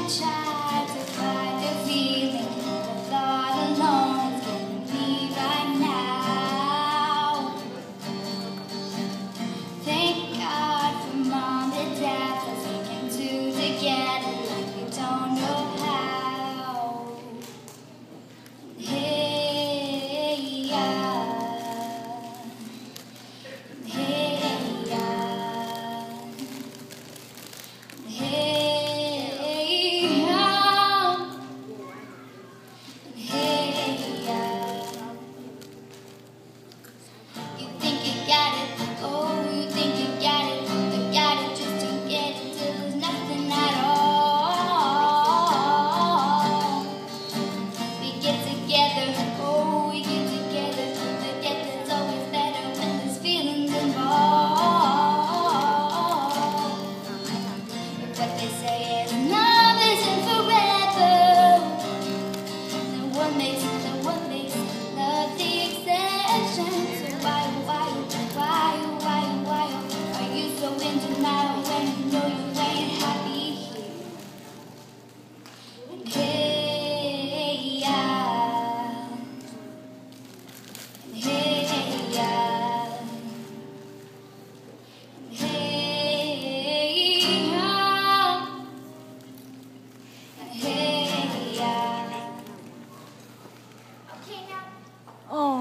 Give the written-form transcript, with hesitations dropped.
tried to fight the feeling, the thought alone is getting me right now. Thank God for Mom and Dad, 'cause we came two together like we don't know how. Hey, yeah. Hey, yeah. Hey. Oh.